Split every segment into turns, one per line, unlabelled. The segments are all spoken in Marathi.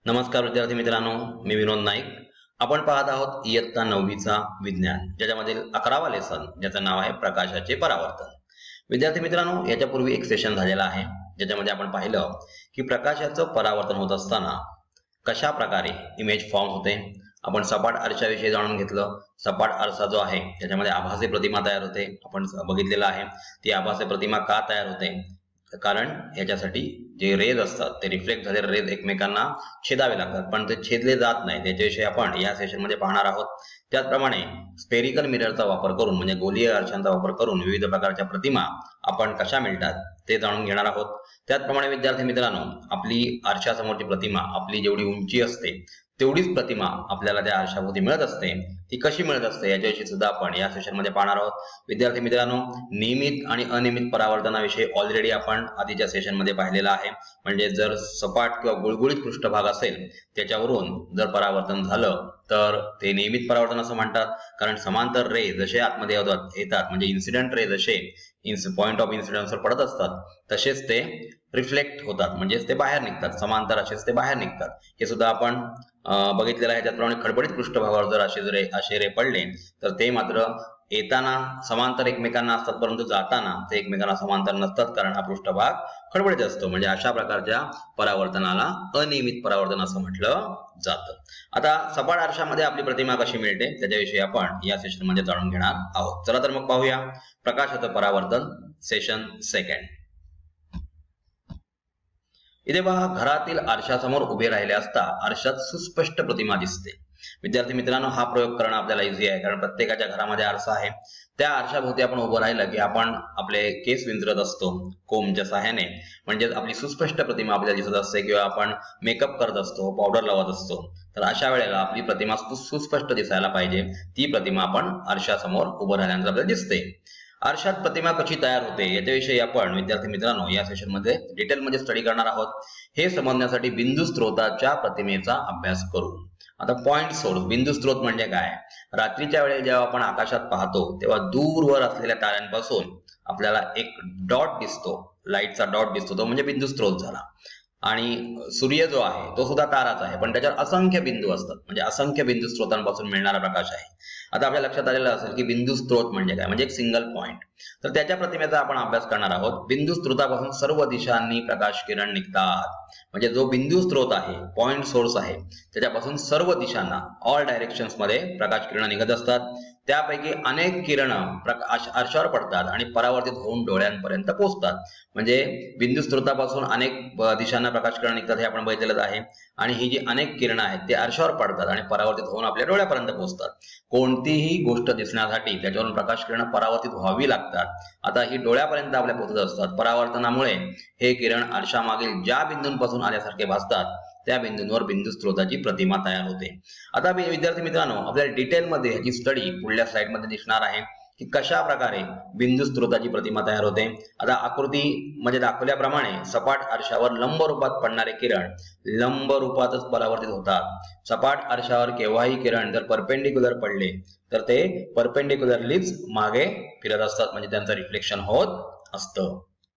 नमस्कार विद्यार्थी मित्रांनो, मी विनोद नाईक. आपण पाहत आहोत इयत्ता 9वीचा विज्ञान, ज्याच्यामधील 11वा लेसन, ज्याचं नाव आहे प्रकाशाचे परावर्तन. विद्यार्थी मित्रांनो, याच्यापूर्वी एक सेशन झालेला आहे ज्याच्यामध्ये आपण पाहिलं की प्रकाशाचं परावर्तन होत असताना कशा प्रकारे इमेज फॉर्म होते. आपण सपाट आरशाविषयी जाणून घेतलं. सपाट आरसा जो आहे त्याच्यामध्ये आभासी प्रतिमा तयार होते. आपण बघितलेलं आहे ती आभासी प्रतिमा का तयार होते, कारण याच्यासाठी जे रेज असतात ते रिफ्लेक्ट झालेले रेज एकमेकांना छेदावे लागतात, पण ते छेदले जात नाही. त्याच्याविषयी आपण या सेशन मध्ये पाहणार आहोत. त्याचप्रमाणे स्पेरिकल मिररचा वापर करून म्हणजे गोलीय आरशांचा वापर करून विविध प्रकारच्या प्रतिमा आपण कशा मिळतात ते जाणून घेणार आहोत. त्याचप्रमाणे विद्यार्थी मित्रांनो, आपली आरशासमोरची प्रतिमा आपली जेवढी उंची असते तेवढीच प्रतिमा आपल्याला त्या आरशाभोवती मिळत असते. ती कशी मिळत असते याच्याविषयी सुद्धा आपण या सेशन मध्ये पाहणार आहोत. विद्यार्थी मित्रांनो, नियमित आणि अनियमित परावर्तनाविषयी ऑलरेडी आपण आधीच्या सेशन मध्ये पाहिलेला आहे. म्हणजे जर सपाट किंवा गुळगुळीत पृष्ठभाग असेल त्याच्यावरून जर परावर्तन झालं तर ते नियमित परावर्तन असं म्हणतात, कारण समांतर रे जसे आतमध्ये येतात म्हणजे इन्सिडेंट रे जसे पॉइंट ऑफ इन्सिडन्सवर पडत असतात तसेच ते रिफ्लेक्ट होतात, म्हणजेच ते बाहेर निघतात. समांतर असेच ते बाहेर निघतात. हे सुद्धा आपण बघितलेलं आहे. त्याचप्रमाणे खडबडीत पृष्ठभागावर जर असे रे पडले तर ते मात्र येताना समांतर एकमेकांना असतात, परंतु जाताना ते एकमेकांना समांतर नसतात, कारण हा पृष्ठभाग खडबडीत असतो. म्हणजे अशा प्रकारच्या परावर्तनाला अनियमित परावर्तन असं म्हटलं जातं. आता सपाट आरशामध्ये आपली प्रतिमा कशी मिळते त्याच्याविषयी आपण या सेशन मध्ये जाणून घेणार आहोत. चला तर मग पाहूया प्रकाशाचं परावर्तन, सेशन सेकंड. इथे पहा, घरातील आरशासमोर उभे राहिले असता आरशात सुस्पष्ट प्रतिमा दिसते. विद्यार्थी मित्रांनो, हा प्रयोग करणं आपल्याला इझी आहे, कारण प्रत्येकाच्या घरामध्ये आरसा आहे. त्या आरशाभोवती आपण उभं राहिलं की आपण आपले केस विंचरत असतो कोंबच्या सहाय्याने, म्हणजेच आपली सुस्पष्ट प्रतिमा आपल्याला दिसत असते, किंवा आपण मेकअप करत असतो, पावडर लावत असतो. तर अशा वेळेला आपली प्रतिमा सुस्पष्ट दिसायला पाहिजे. ती प्रतिमा आपण आरशासमोर उभं राहिल्यानंतर आपल्याला दिसते. आरशात प्रतिमा कशी तयार होते याच्याविषयी आपण विद्यार्थी मित्रांनो या सेशन मध्ये डिटेलमध्ये स्टडी करणार आहोत. हे समजण्यासाठी बिंदू स्त्रोताच्या प्रतिमेचा अभ्यास करू. आता पॉइंट सोर्स, बिंदू स्त्रोत म्हणजे काय? रात्रीच्या वेळेला जेव्हा आपण आकाशात पाहतो तेव्हा दूरवर असलेल्या ताऱ्यांपासून आपल्याला एक डॉट दिसतो, लाईटचा डॉट दिसतो, तो म्हणजे बिंदू स्त्रोत झाला. आणि सूर्य जो आहे तो सुद्धा ताराच आहे, पण त्याच्यावर असंख्य बिंदू असतात, म्हणजे असंख्य बिंदू स्त्रोतांपासून मिळणारा प्रकाश आहे. आता आपल्या लक्षात आलेलं असेल की बिंदू स्त्रोत म्हणजे काय, म्हणजे एक सिंगल पॉइंट. तर त्याच्या प्रतिमेचा आपण अभ्यास करणार आहोत. बिंदू स्त्रोतापासून सर्व दिशांनी प्रकाश किरण निघतात. म्हणजे जो बिंदू स्त्रोत आहे, पॉइंट सोर्स आहे, त्याच्यापासून सर्व दिशांना ऑल डायरेक्शन्स मध्ये प्रकाश किरण निघत असतात. त्यापैकी अनेक किरण आरशावर पडतात आणि परावर्तित होऊन डोळ्यांपर्यंत पोहोचतात. म्हणजे बिंदू स्त्रोतापासून अनेक दिशांना प्रकाश किरण निघतात हे आपण बघितलेलं आहे. आणि ही जी अनेक किरण आहेत ते आरशावर पडतात आणि परावर्तित होऊन आपल्या डोळ्यापर्यंत पोहोचतात. कोणतीही गोष्ट दिसण्यासाठी त्याच्यावरून प्रकाश किरण परावर्तित व्हावी लागतात. आता ही डोळ्यापर्यंत आपल्या पोहोचत असतात. परावर्तनामुळे हे किरण आरशामागील ज्या बिंदूंपासून आल्यासारखे भासतात त्या बिंदूंवर बिंदू स्त्रोताची प्रतिमा तयार होते. आता विद्यार्थी मित्रांनो, आपल्याला डिटेलमध्ये ह्याची स्टडी पुढल्या स्लाइड मध्ये दिसणार आहे की कशा प्रकारे बिंदू स्त्रोताची प्रतिमा तयार होते. आता आकृती मध्ये दाखवल्याप्रमाणे सपाट आरशावर लंब रूपात पडणारे किरण लंब रूपातच परावर्तित होतात. सपाट आरशावर केव्हाही किरण जर परपेंडिक्युलर पडले तर ते परपेंडिक्युलरलीच मागे फिरत असतात, म्हणजे त्यांचं रिफ्लेक्शन होत असतं.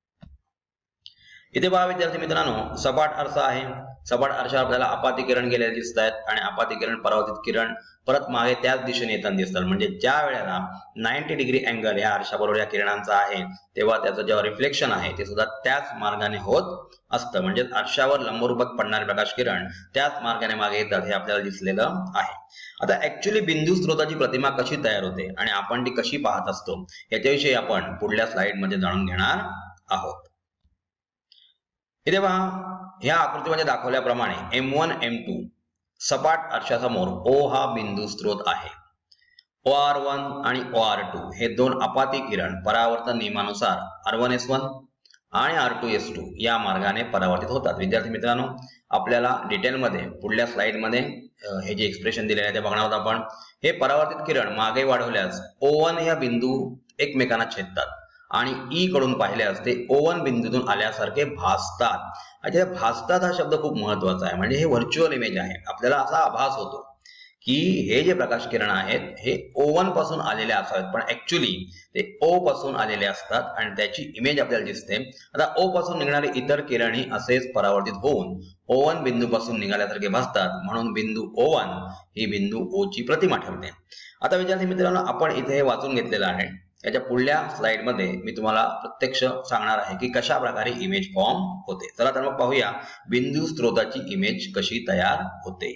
इथे पहा विद्यार्थी मित्रांनो, सपाट आरसा आहे. सपाट आरशावर आपल्याला आपाती किरण गेलेले दिसत आहेत आणि आपाती किरण परावर्तित किरण परत मागे त्याच दिशेने येताना दिसतात. म्हणजे ज्या वेळेला 90 डिग्री अँगल या आरशाबरोबर या किरणांचा आहे तेव्हा त्याचं जेव्हा रिफ्लेक्शन आहे ते सुद्धा त्याच मार्गाने होत असतं. म्हणजे आरशावर लंबरूपात पडणारे प्रकाश किरण त्याच मार्गाने मागे येतात हे आपल्याला दिसलेलं आहे. आता ऍक्च्युअली बिंदू स्त्रोताची प्रतिमा कशी तयार होते आणि आपण ती कशी पाहत असतो याच्याविषयी आपण पुढल्या स्लाइड मध्ये जाणून घेणार आहोत. इथे पहा, ह्या आकृतीमध्ये दाखवल्याप्रमाणे M1 M2 सपाट आरशासमोर O हा बिंदू स्त्रोत आहे. OR1 आणि OR2 हे दोन आपाती किरण परावर्तन नियमानुसार R1S1 आणि R2S2 या मार्गाने परावर्तित होतात. विद्यार्थी मित्रांनो, आपल्याला डिटेलमध्ये पुढल्या स्लाइड मध्ये हे जे एक्सप्रेशन दिलेले आहे ते बघणार आहोत आपण. हे परावर्तित किरण मागे वाढवल्यास O1 या बिंदू एकमेकांना छेदतात आणि ई कडून पाहिल्यास ते O1 बिंदूतून आल्यासारखे भासतात. आता भासतात हा शब्द खूप महत्वाचा आहे, म्हणजे हे व्हर्च्युअल इमेज आहे. आपल्याला असा आभास होतो की हे जे प्रकाश किरण आहेत हे O1 पासून आलेले असावेत, पण ऍक्च्युली ते O पासून आलेले असतात आणि त्याची इमेज आपल्याला दिसते. आता O पासून निघणारे इतर किरणही असेच परावर्तित होऊन O1 बिंदू पासून निघाल्यासारखे भासतात, म्हणून बिंदू O1 ही बिंदू O ची प्रतिमा ठरते. आता विद्यार्थी मित्रांनो, आपण इथे हे वाचून घेतलेलं आहे. याच्या पुढल्या स्लाइड मध्ये मी तुम्हाला प्रत्यक्ष सांगणार आहे की कशा प्रकारे इमेज फॉर्म होते. चला तर मग पाहूया बिंदू स्त्रोताची इमेज कशी तयार होते.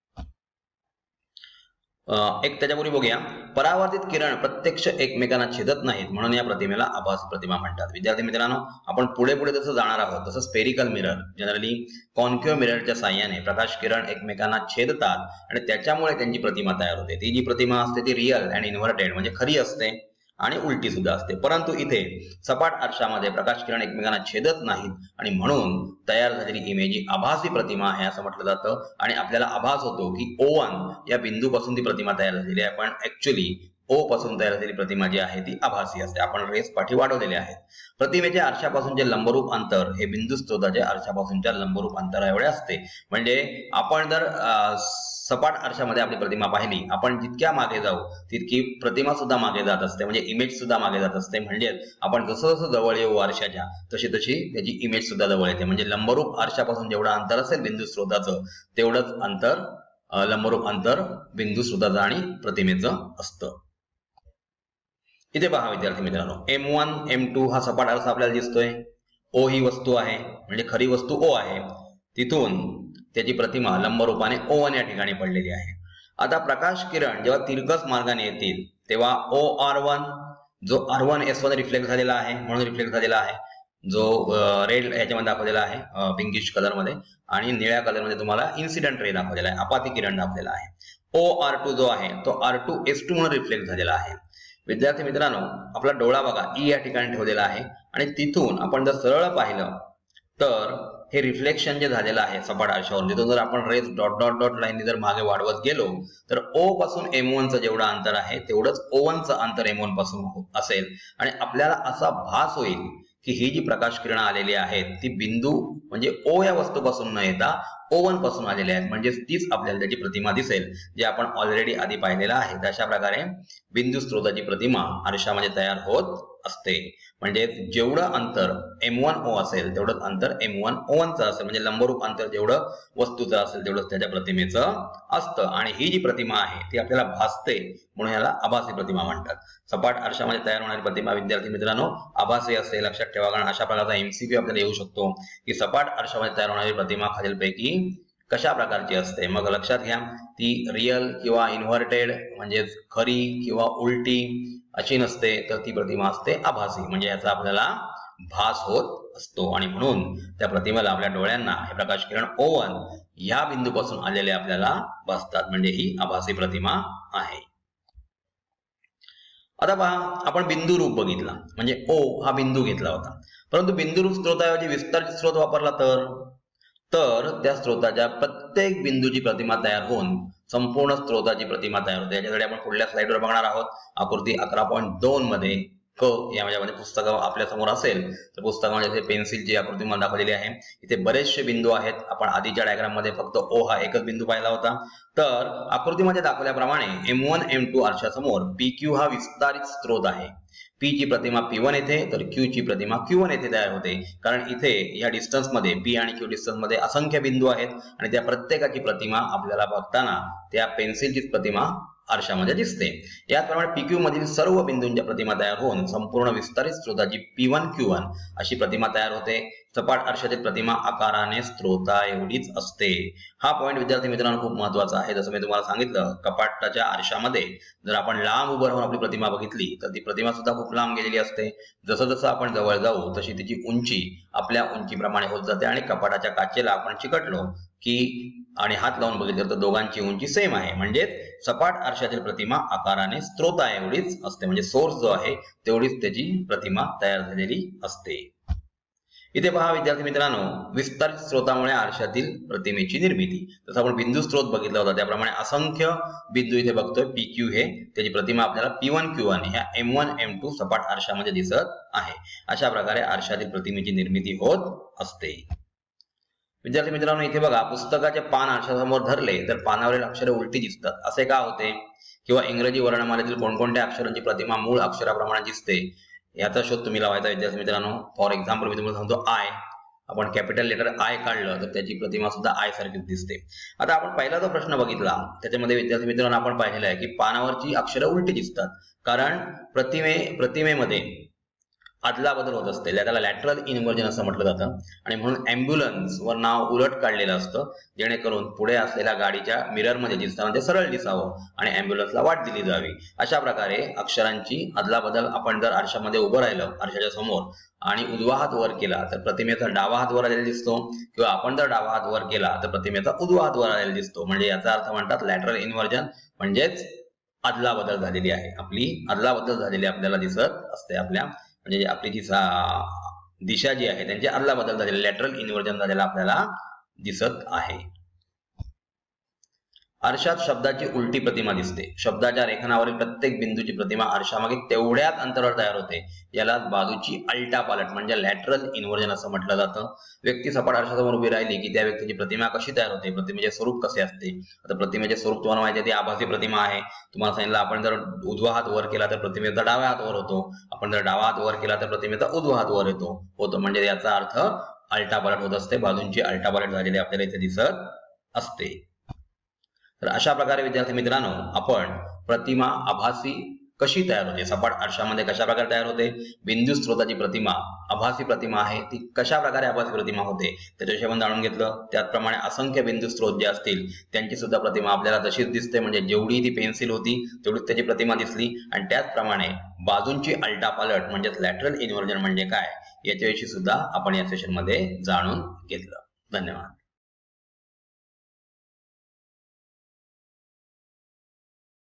एक त्याच्यापूर्वी बघूया, परावर्तित किरण प्रत्यक्ष एकमेकांना छेदत नाहीत, म्हणून या प्रतिमेला आभासी प्रतिमा म्हणतात. विद्यार्थी मित्रांनो, आपण पुढे पुढे जसं जाणार आहोत तसं स्पेरिकल मिरर, जनरली कॉन्केव्ह मिररच्या साहाय्याने प्रकाश किरण एकमेकांना छेदतात आणि त्याच्यामुळे त्यांची प्रतिमा तयार होते. ती जी प्रतिमा असते ती रिअल अँड इन्व्हर्टेड म्हणजे खरी असते आणि उलटी सुद्धा असते. परंतु इथे सपाट आरशामध्ये प्रकाश किरण एकमेकांना छेदत नाहीत आणि म्हणून तयार झालेली इमेज ही आभासी प्रतिमा आहे असं म्हटलं जातं. आणि आपल्याला आभास होतो की O1 या बिंदूपासून ती प्रतिमा तयार झालेली आहे, पण ऍक्च्युली O पासून तयार झालेली प्रतिमा जी आहे ती आभासी असते. आपण रेस पाठी वाढवलेले आहेत. प्रतिमेच्या आरशापासून जे लंबरूप अंतर हे बिंदू स्त्रोताच्या आरशापासूनच्या लंबरूप अंतरा एवढे असते. म्हणजे आपण जर सपाट आरशामध्ये आपली प्रतिमा पाहिली, आपण जितक्या मागे जाऊ तितकी प्रतिमा सुद्धा मागे जात असते, म्हणजे इमेज सुद्धा मागे जात असते. म्हणजे आपण जसं जसं जवळ येऊ आरशाच्या तशी तशी त्याची इमेज सुद्धा जवळ येते. म्हणजे लंबरूप आरशापासून जेवढं अंतर असेल बिंदू स्त्रोताचं तेवढंच अंतर लंबरूप अंतर बिंदू स्त्रोताचं आणि प्रतिमेचं असतं. इथे पहा विद्यार्थी मित्रांनो, M1 M2 हा सपाट आरसा आपल्याला दिसतोय. O ही वस्तू आहे म्हणजे खरी वस्तू O आहे. तिथून त्याची प्रतिमा लंबरूपाने O1 या ठिकाणी पडलेली आहे. आता प्रकाश किरण जेव्हा तिरकस मार्गाने येतील तेव्हा OR1 जो R1 S1 रिफ्लेक्ट झालेला आहे म्हणून रिफ्लेक्ट झालेला आहे, जो रेड याच्यामध्ये दाखवलेला आहे पिंकिश कलर मध्ये, आणि निळ्या कलर मध्ये तुम्हाला इन्सिडेंट रे दाखवलेला आहे, आपाती किरण दाखवलेला आहे. OR2 जो आहे तो R2 S2 म्हणून रिफ्लेक्ट झालेला आहे. विद्यार्थी मित्रांनो, आपला डोळा बघा E या ठिकाणी ठेवलेला आहे आणि तिथून आपण जर सरळ पाहिलं तर हे रिफ्लेक्शन जे झालेलं आहे सपाट आरशावरून, तिथून जर आपण रेस डॉट डॉट डॉट लाईनने जर मागे वाढवत गेलो तर O पासून M1 चं जेवढं अंतर आहे तेवढंच O1 चं अंतर M1 पासून असेल आणि आपल्याला असा भास होईल की ही जी प्रकाश किरण आलेली आहेत ती बिंदू म्हणजे O या वस्तूपासून न येता O1 पासून आलेले आहेत, म्हणजे तीच आपल्याला त्याची प्रतिमा दिसेल जे आपण ऑलरेडी आधी पाहिलेलं आहे. अशा प्रकारे बिंदू स्त्रोताची प्रतिमा आरशामध्ये तयार होत असते. म्हणजे जेवढं अंतर M1O असेल तेवढंच अंतर M1 O1 चं असेल, म्हणजे लंबरूप अंतर जेवढं वस्तूचं असेल तेवढंच त्याच्या प्रतिमेचं असतं. आणि ही जी प्रतिमा आहे ती आपल्याला भासते म्हणून याला आभासी प्रतिमा म्हणतात. सपाट आरशामध्ये तयार होणारी प्रतिमा विद्यार्थी मित्रांनो आभासी असते, लक्षात ठेवा. कारण अशा प्रकारचा MCQ आपल्याला येऊ शकतो की सपाट आरशामध्ये तयार होणारी प्रतिमा खालीलपैकी कशा प्रकारची असते. मग लक्षात घ्या, ती रिअल किंवा इन्व्हर्टेड म्हणजे खरी किंवा उलटी अशी नसते, तर ती प्रतिमा असते आभासी, म्हणजे याचा आपल्याला भास होत असतो. आणि म्हणून त्या प्रतिमेला आपल्या डोळ्यांना हे प्रकाश किरण O1 या बिंदूपासून आलेले आपल्याला भासतात, म्हणजे ही आभासी प्रतिमा आहे. आता पहा, आपण बिंदू रूप बघितला, म्हणजे O हा बिंदू घेतला होता, परंतु बिंदू रूप स्त्रोताऐवजी विस्तारित स्त्रोत वापरला तर त्या स्त्रोताच्या प्रत्येक बिंदूची प्रतिमा तयार होऊन संपूर्ण स्त्रोताची प्रतिमा तयार होते. याच्याकडे आपण पुढल्या स्लाइडवर बघणार आहोत. आकृती 11.2 मध्ये क यामध्ये पुस्तक आपल्या समोर असेल तर पुस्तकामध्ये पेन्सिलची आकृती मला दाखवलेली आहे. इथे बरेचसे बिंदू आहेत. आपण आधीच्या डायग्राम मध्ये फक्त O हा एकच बिंदू पाहिला होता. तर आकृतीमध्ये दाखवल्याप्रमाणे M1 M2 आरशासमोर PQ हा विस्तारित स्त्रोत आहे. P ची प्रतिमा P1 येथे तर Q ची प्रतिमा Q1 येथे तयार होते, कारण इथे या डिस्टन्स मध्ये P आणि Q डिस्टन्स मध्ये असंख्य बिंदू आहेत आणि त्या प्रत्येकाची प्रतिमा आपल्याला बघताना त्या पेन्सिलची प्रतिमा आरशामध्ये दिसते. याचप्रमाणे PQ मधील सर्व बिंदूंच्या प्रतिमा तयार होऊन संपूर्ण विस्तारित स्त्रोताची P1 Q1 अशी प्रतिमा तयार होते. सपाट आरशातील प्रतिमा आकाराने स्त्रोता एवढीच असते. हा पॉइंट विद्यार्थी मित्रांनो खूप महत्वाचा आहे. जसं मी तुम्हाला सांगितलं, कपाटाच्या आरशामध्ये जर आपण लांब उभं राहून आपली प्रतिमा बघितली तर ती प्रतिमा सुद्धा खूप लांब गेलेली असते. जसं जसं आपण जवळ जाऊ तशी तिची उंची आपल्या उंचीप्रमाणे होत जाते आणि कपाटाच्या काचेला आपण चिकटलो की आणि हात लावून बघितलं तर दोघांची उंची सेम आहे. म्हणजे सपाट आरशातील प्रतिमा आकाराने स्त्रोता एवढीच असते, म्हणजे सोर्स जो आहे तेवढीच त्याची प्रतिमा तयार झालेली असते. इथे पहा विद्यार्थी मित्रांनो, विस्तारित स्त्रोतामुळे आरशातील प्रतिमेची निर्मिती. जसं आपण बिंदू स्त्रोत बघितला होता त्याप्रमाणे असंख्य बिंदू इथे बघतोय. PQ हे त्याची प्रतिमा आपल्याला P1 Q1 ह्या M1 M2 सपाट आरशामध्ये दिसत आहे. अशा प्रकारे आरशातील प्रतिमेची निर्मिती होत असते. विद्यार्थी मित्रांनो, इथे बघा, पुस्तकाचे पान आरशासमोर धरले तर पानावरील अक्षरे उलटी दिसतात. असे का होते? किंवा इंग्रजी वर्णमालेतील कोणकोणत्या अक्षरांची प्रतिमा मूळ अक्षराप्रमाणे दिसते, याचा शोध तुम्ही लावायचा विद्यार्थी मित्रांनो. फॉर एक्झाम्पल मी तुम्हाला सांगतो, आय. आपण कॅपिटल लेटर आय काढलं तर त्याची प्रतिमा सुद्धा आय सारखीच दिसते. आता आपण पहिला जो प्रश्न बघितला त्याच्यामध्ये विद्यार्थी मित्रांनो आपण पाहिलेलं आहे की पानावरची अक्षरं उलटी दिसतात, कारण प्रतिमेमध्ये आदला बदल होत असते, त्याला लॅटरल इन्व्हर्जन असं म्हटलं जातं. आणि म्हणून ॲम्ब्युलन्स वर नाव उलट काढलेलं असतं, जेणेकरून पुढे असलेल्या गाडीच्या मिररमध्ये दिसताना ते सरळ दिसावं आणि ॲम्ब्युलन्सला वाट दिली जावी. अशा प्रकारे अक्षरांची अदला बदल आपण जर आरशामध्ये उभं राहिलं आरशाच्या समोर आणि उजवा हात वर केला तर प्रतिमेचा डावा हात वर आलेला दिसतो, किंवा आपण जर डावा हात वर केला तर प्रतिमेचा उजवा हात वर आलेला दिसतो. म्हणजे याचा अर्थ म्हणतात लॅटरल इन्व्हर्जन, म्हणजेच अदला बदल झालेली आहे. आपली अदला बदल झालेली आपल्याला दिसत असते. आपल्या म्हणजे आपली जी दिशा जी आहे त्यांची अदला बदल झालेली, लॅटरल इन्व्हर्जन झालेला आपल्याला दिसत आहे. आरशात शब्दाची उलटी प्रतिमा दिसते. शब्दाच्या रेखनावरील प्रत्येक बिंदूची प्रतिमा आरशामागे तेवढ्याच अंतरावर तयार होते. याला बाजूची आलटापालट म्हणजे लॅटरल इन्व्हर्जन असं म्हटलं जातं. व्यक्ती सपाट आरशासमोर उभी राहिली की त्या व्यक्तीची प्रतिमा कशी तयार होते, प्रतिमेचे स्वरूप कसे असते. आता प्रतिमेचे स्वरूप तुम्हाला माहिती आहे, ती आभासी प्रतिमा आहे. तुम्हाला सांगितलं, आपण जर उजवा हात वर केला तर प्रतिमेचा डावा हात वर होतो, आपण जर डावा हात वर केला तर प्रतिमेचा उजवा हात वर होतो. म्हणजे याचा अर्थ आलटापालट होत असते, बाजूंची आलटापालट झालेली आपल्याला इथे दिसत असते. तर अशा प्रकारे विद्यार्थी मित्रांनो आपण प्रतिमा आभासी कशी तयार होते, सपाट आरशामध्ये कशा प्रकारे तयार होते, बिंदू स्त्रोताची प्रतिमा आभासी प्रतिमा आहे ती कशा प्रकारे आभासी प्रतिमा होते त्याच्याविषयी आपण जाणून घेतलं. त्याचप्रमाणे असंख्य बिंदू स्त्रोत जे असतील त्यांची सुद्धा प्रतिमा आपल्याला तशीच दिसते, म्हणजे जेवढी ती पेन्सिल होती तेवढीच त्याची प्रतिमा दिसली. आणि त्याचप्रमाणे बाजूंची आलटापालट म्हणजेच लॅटरल इन्व्हर्जन म्हणजे काय याच्याविषयी सुद्धा आपण या सेशनमध्ये जाणून घेतलं. धन्यवाद.